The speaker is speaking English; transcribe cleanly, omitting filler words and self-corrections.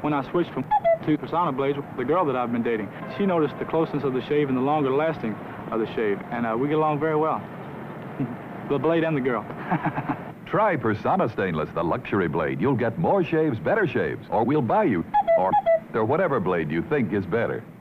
when I switched from to Personna blades, the girl that I've been dating, she noticed the closeness of the shave and the longer lasting of the shave, and we get along very well. The blade and the girl. Try Personna Stainless, the luxury blade. You'll get more shaves, better shaves, or we'll buy you, or whatever blade you think is better.